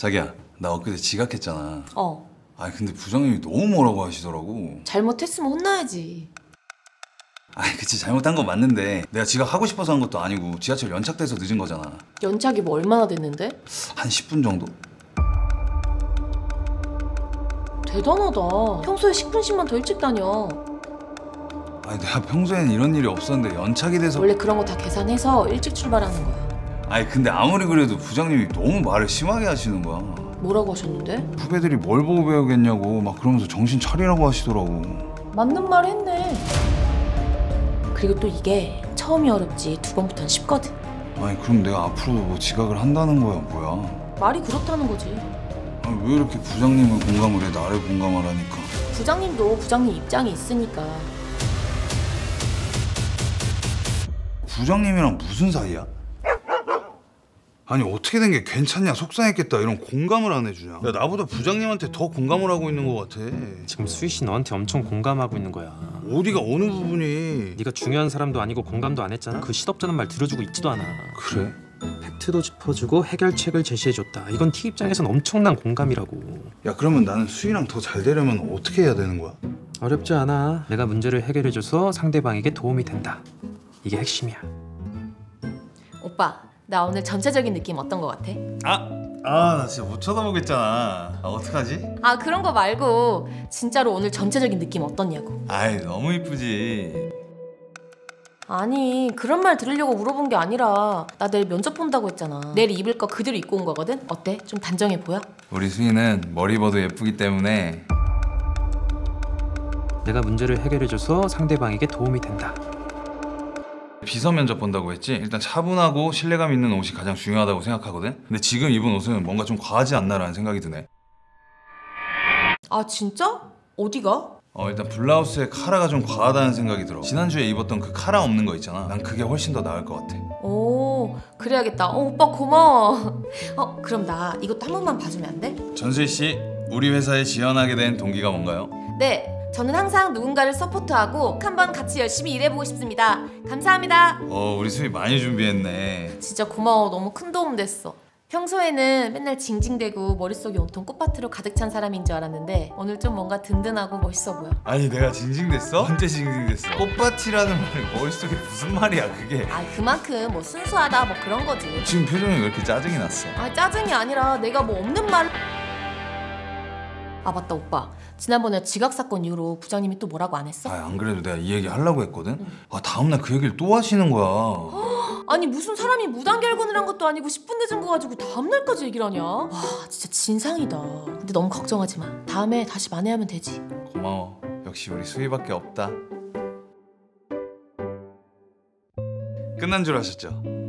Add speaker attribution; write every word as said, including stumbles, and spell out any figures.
Speaker 1: 자기야, 나 엊그제 지각했잖아.
Speaker 2: 어.
Speaker 1: 아니 근데 부장님이 너무 뭐라고 하시더라고.
Speaker 2: 잘못했으면 혼나야지.
Speaker 1: 아니 그치, 잘못한 건 맞는데 내가 지각하고 싶어서 한 것도 아니고 지하철 연착돼서 늦은 거잖아.
Speaker 2: 연착이 뭐 얼마나 됐는데?
Speaker 1: 한 십 분 정도?
Speaker 2: 대단하다. 평소에 십 분씩만 더 일찍 다녀.
Speaker 1: 아니 내가 평소에는 이런 일이 없었는데 연착이 돼서.
Speaker 2: 원래 그런 거 다 계산해서 일찍 출발하는 거야.
Speaker 1: 아니 근데 아무리 그래도 부장님이 너무 말을 심하게 하시는 거야.
Speaker 2: 뭐라고 하셨는데?
Speaker 1: 후배들이 뭘 보고 배우겠냐고 막 그러면서 정신 차리라고 하시더라고.
Speaker 2: 맞는 말 했네. 그리고 또 이게 처음이 어렵지 두 번부터는 쉽거든.
Speaker 1: 아니 그럼 내가 앞으로도 뭐 지각을 한다는 거야 뭐야?
Speaker 2: 말이 그렇다는 거지.
Speaker 1: 아니 왜 이렇게 부장님을 공감을 해 나를 공감을 하니까.
Speaker 2: 부장님도 부장님 입장이 있으니까.
Speaker 1: 부장님이랑 무슨 사이야? 아니 어떻게 된 게 괜찮냐, 속상했겠다 이런 공감을 안 해주냐. 야 나보다 부장님한테 더 공감을 하고 있는 것 같아.
Speaker 3: 지금 수희 씨 너한테 엄청 공감하고 있는 거야.
Speaker 1: 어디가 어느 부분이?
Speaker 3: 네가 중요한 사람도 아니고 공감도 안 했잖아. 그 시덥잖은 말 들어주고 있지도 않아.
Speaker 1: 그래?
Speaker 3: 팩트도 짚어주고 해결책을 제시해줬다. 이건 T 입장에선 엄청난 공감이라고.
Speaker 1: 야 그러면 나는 수희랑 더 잘 되려면 어떻게 해야 되는 거야?
Speaker 3: 어렵지 않아. 내가 문제를 해결해줘서 상대방에게 도움이 된다. 이게 핵심이야.
Speaker 2: 오빠, 나 오늘 전체적인 느낌 어떤 거 같아?
Speaker 1: 아! 아 나 진짜 못 쳐다보겠잖아. 아 어떡하지?
Speaker 2: 아 그런 거 말고 진짜로 오늘 전체적인 느낌 어떻냐고.
Speaker 1: 아이 너무 이쁘지.
Speaker 2: 아니 그런 말 들으려고 물어본 게 아니라 나 내일 면접 본다고 했잖아. 내일 입을 거 그대로 입고 온 거거든? 어때? 좀 단정해 보여?
Speaker 1: 우리 수희는 머리 봐도 예쁘기 때문에.
Speaker 3: 내가 문제를 해결해줘서 상대방에게 도움이 된다.
Speaker 1: 비서 면접 본다고 했지? 일단 차분하고 신뢰감 있는 옷이 가장 중요하다고 생각하거든? 근데 지금 입은 옷은 뭔가 좀 과하지 않나라는 생각이 드네.
Speaker 2: 아 진짜? 어디가?
Speaker 1: 어 일단 블라우스에 카라가 좀 과하다는 생각이 들어. 지난주에 입었던 그 카라 없는 거 있잖아. 난 그게 훨씬 더 나을 것 같아.
Speaker 2: 오 그래야겠다. 어 오빠 고마워. 어 그럼 나 이것도 한 번만 봐주면 안 돼?
Speaker 1: 전수희 씨, 우리 회사에 지원하게 된 동기가 뭔가요?
Speaker 2: 네, 저는 항상 누군가를 서포트하고 한번 같이 열심히 일해보고 싶습니다. 감사합니다.
Speaker 1: 어 우리 수희 많이 준비했네.
Speaker 2: 진짜 고마워. 너무 큰 도움 됐어. 평소에는 맨날 징징대고 머릿속이 온통 꽃밭으로 가득 찬 사람인 줄 알았는데 오늘 좀 뭔가 든든하고 멋있어 보여.
Speaker 1: 아니 내가 징징댔어? 언제 징징댔어? 꽃밭이라는 말이 머릿속에 무슨 말이야 그게.
Speaker 2: 아 그만큼 뭐 순수하다 뭐 그런 거지.
Speaker 1: 지금 표정이 왜 이렇게 짜증이 났어?
Speaker 2: 아 짜증이 아니라 내가 뭐 없는 말. 아 맞다 오빠. 지난번에 지각 사건 이후로 부장님이 또 뭐라고 안 했어?
Speaker 1: 아 안 그래도 내가 이 얘기 하려고 했거든? 응. 아 다음날 그 얘기를 또 하시는 거야.
Speaker 2: 아니 무슨 사람이 무단 결근을 한 것도 아니고 십 분 늦은 거 가지고 다음날까지 얘기를 하냐? 와 진짜 진상이다. 근데 너무 걱정하지 마. 다음에 다시 만회하면 되지.
Speaker 1: 고마워. 역시 우리 수희밖에 없다. 끝난 줄 아셨죠?